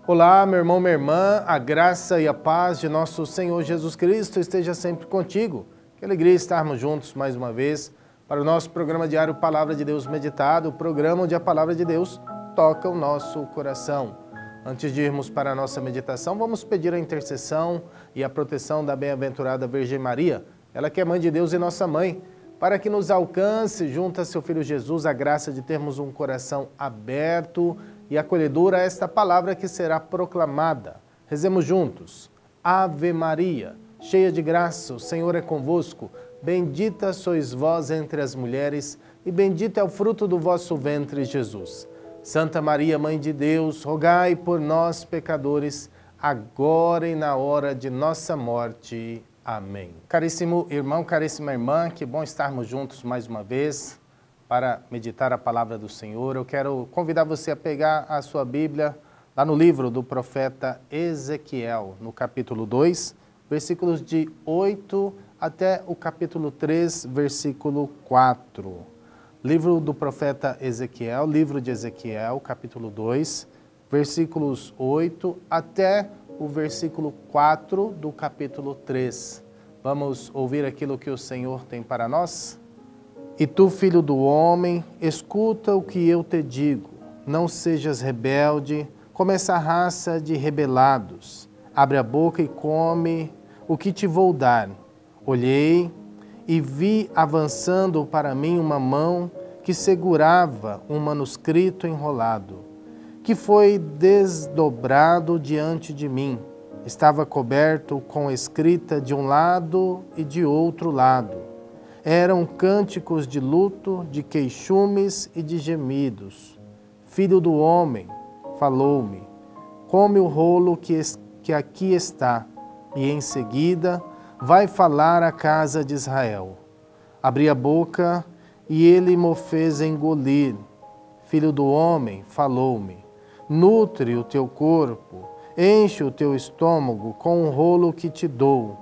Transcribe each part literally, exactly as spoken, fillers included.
Olá, meu irmão, minha irmã, a graça e a paz de nosso Senhor Jesus Cristo esteja sempre contigo. Que alegria estarmos juntos mais uma vez para o nosso programa diário Palavra de Deus Meditado, o programa onde a Palavra de Deus toca o nosso coração. Antes de irmos para a nossa meditação, vamos pedir a intercessão e a proteção da bem-aventurada Virgem Maria, ela que é Mãe de Deus e nossa Mãe, para que nos alcance, junto a seu Filho Jesus, a graça de termos um coração aberto e acolhedor a esta palavra que será proclamada. Rezemos juntos. Ave Maria, cheia de graça, o Senhor é convosco. Bendita sois vós entre as mulheres e bendito é o fruto do vosso ventre, Jesus. Santa Maria, Mãe de Deus, rogai por nós, pecadores, agora e na hora de nossa morte. Amém. Caríssimo irmão, caríssima irmã, que bom estarmos juntos mais uma vez para meditar a palavra do Senhor. Eu quero convidar você a pegar a sua Bíblia lá no livro do profeta Ezequiel, no capítulo dois, versículos de oito até o capítulo três, versículo quatro. Livro do profeta Ezequiel, livro de Ezequiel, capítulo dois, versículos oito até o versículo quatro do capítulo três. Vamos ouvir aquilo que o Senhor tem para nós? E tu, filho do homem, escuta o que eu te digo. Não sejas rebelde, como essa raça de rebelados. Abre a boca e come o que te vou dar. Olhei e vi avançando para mim uma mão que segurava um manuscrito enrolado, que foi desdobrado diante de mim. Estava coberto com escrita de um lado e de outro lado. Eram cânticos de luto, de queixumes e de gemidos. Filho do homem, falou-me, come o rolo que, que aqui está, e em seguida vai falar à casa de Israel. Abri a boca e ele me fez engolir. Filho do homem, falou-me, nutre o teu corpo, enche o teu estômago com o rolo que te dou.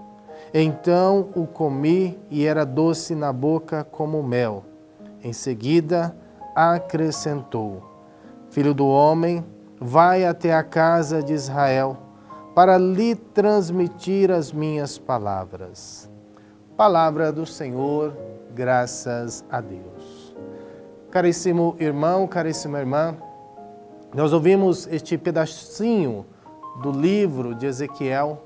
Então o comi e era doce na boca como mel. Em seguida acrescentou, Filho do homem, vai até a casa de Israel para lhe transmitir as minhas palavras. Palavra do Senhor, graças a Deus. Caríssimo irmão, caríssima irmã, nós ouvimos este pedacinho do livro de Ezequiel,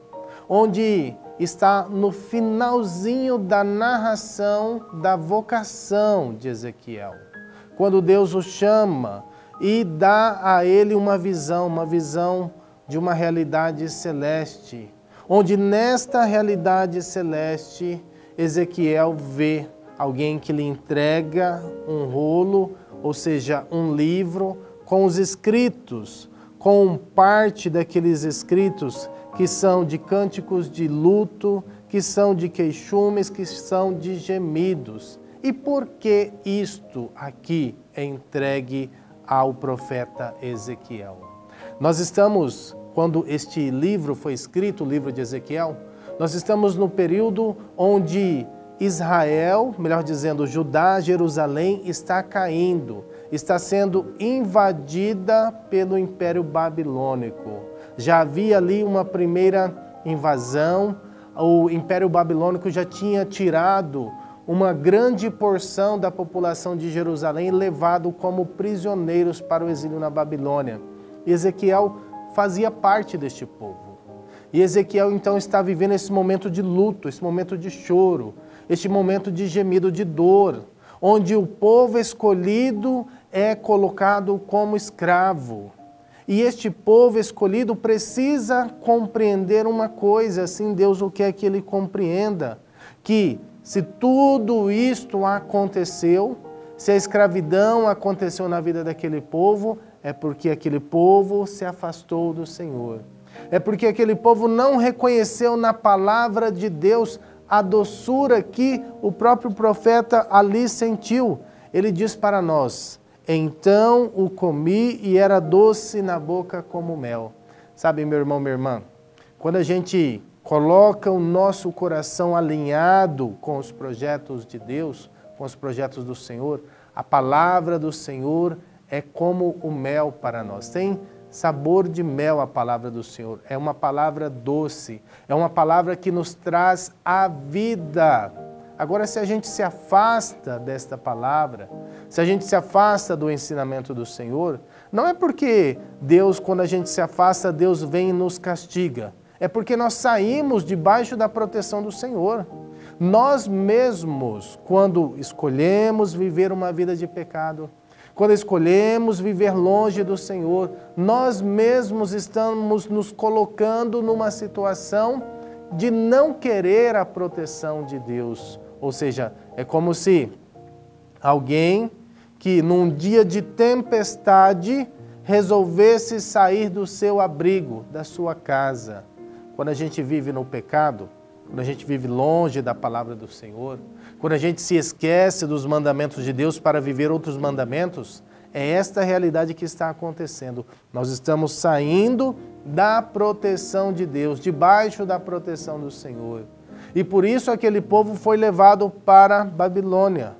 onde está no finalzinho da narração da vocação de Ezequiel. Quando Deus o chama e dá a ele uma visão, uma visão de uma realidade celeste, onde nesta realidade celeste Ezequiel vê alguém que lhe entrega um rolo, ou seja, um livro com os escritos, com parte daqueles escritos que são de cânticos de luto, que são de queixumes, que são de gemidos. E por que isto aqui é entregue ao profeta Ezequiel? Nós estamos, quando este livro foi escrito, o livro de Ezequiel, nós estamos no período onde Israel, melhor dizendo, Judá, Jerusalém, está caindo, está sendo invadida pelo Império Babilônico. Já havia ali uma primeira invasão, o Império Babilônico já tinha tirado uma grande porção da população de Jerusalém e levado como prisioneiros para o exílio na Babilônia. E Ezequiel fazia parte deste povo. E Ezequiel então está vivendo esse momento de luto, esse momento de choro, este momento de gemido, de dor, onde o povo escolhido é colocado como escravo. E este povo escolhido precisa compreender uma coisa, assim Deus o quer que ele compreenda, que se tudo isto aconteceu, se a escravidão aconteceu na vida daquele povo, é porque aquele povo se afastou do Senhor. É porque aquele povo não reconheceu na palavra de Deus a doçura que o próprio profeta ali sentiu. Ele diz para nós, então o comi e era doce na boca como mel. Sabe, meu irmão, minha irmã, quando a gente coloca o nosso coração alinhado com os projetos de Deus, com os projetos do Senhor, a palavra do Senhor é como o mel para nós. Tem sabor de mel a palavra do Senhor. É uma palavra doce, é uma palavra que nos traz a vida. Agora, se a gente se afasta desta palavra, se a gente se afasta do ensinamento do Senhor, não é porque Deus, quando a gente se afasta, Deus vem e nos castiga. É porque nós saímos debaixo da proteção do Senhor. Nós mesmos, quando escolhemos viver uma vida de pecado, quando escolhemos viver longe do Senhor, nós mesmos estamos nos colocando numa situação de não querer a proteção de Deus. Ou seja, é como se alguém que num dia de tempestade resolvesse sair do seu abrigo, da sua casa. Quando a gente vive no pecado, quando a gente vive longe da palavra do Senhor, quando a gente se esquece dos mandamentos de Deus para viver outros mandamentos, é esta realidade que está acontecendo. Nós estamos saindo da proteção de Deus, debaixo da proteção do Senhor. E por isso aquele povo foi levado para Babilônia.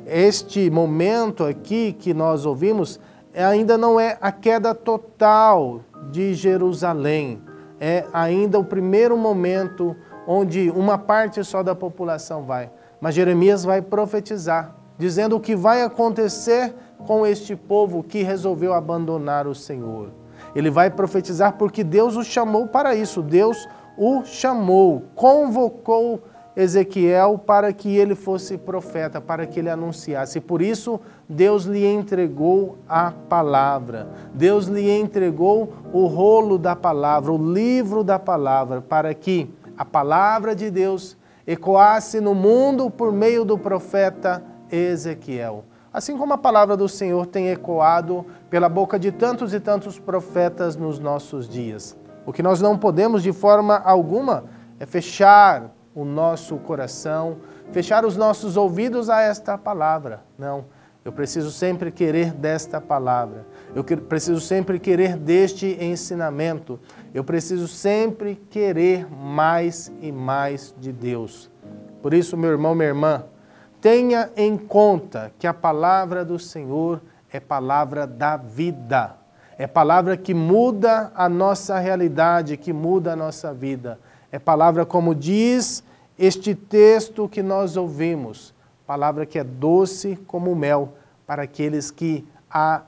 Este momento aqui que nós ouvimos ainda não é a queda total de Jerusalém. É ainda o primeiro momento onde uma parte só da população vai. Mas Jeremias vai profetizar, dizendo o que vai acontecer com este povo que resolveu abandonar o Senhor. Ele vai profetizar porque Deus o chamou para isso. Deus o chamou, convocou Ezequiel para que ele fosse profeta, para que ele anunciasse. Por isso, Deus lhe entregou a palavra. Deus lhe entregou o rolo da palavra, o livro da palavra, para que a palavra de Deus ecoasse no mundo por meio do profeta Ezequiel. Assim como a palavra do Senhor tem ecoado pela boca de tantos e tantos profetas nos nossos dias. O que nós não podemos de forma alguma é fechar o nosso coração, fechar os nossos ouvidos a esta palavra. Não, eu preciso sempre querer desta palavra. Eu preciso sempre querer deste ensinamento. Eu preciso sempre querer mais e mais de Deus. Por isso, meu irmão, minha irmã, tenha em conta que a palavra do Senhor é palavra da vida. É palavra que muda a nossa realidade, que muda a nossa vida. É palavra, como diz este texto que nós ouvimos, palavra que é doce como mel para aqueles que a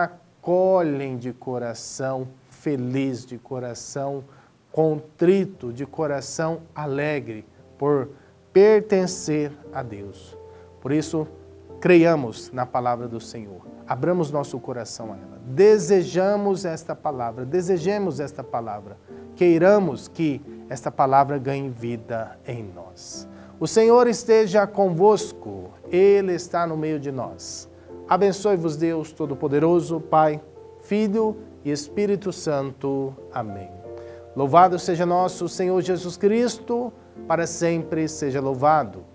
acolhem de coração feliz, de coração contrito, de coração alegre, por pertencer a Deus. Por isso, creiamos na palavra do Senhor, abramos nosso coração a ela, desejamos esta palavra, desejemos esta palavra, queiramos que esta palavra ganhe vida em nós. O Senhor esteja convosco, Ele está no meio de nós. Abençoe-vos Deus Todo-Poderoso, Pai, Filho e Espírito Santo. Amém. Louvado seja nosso Senhor Jesus Cristo, para sempre seja louvado.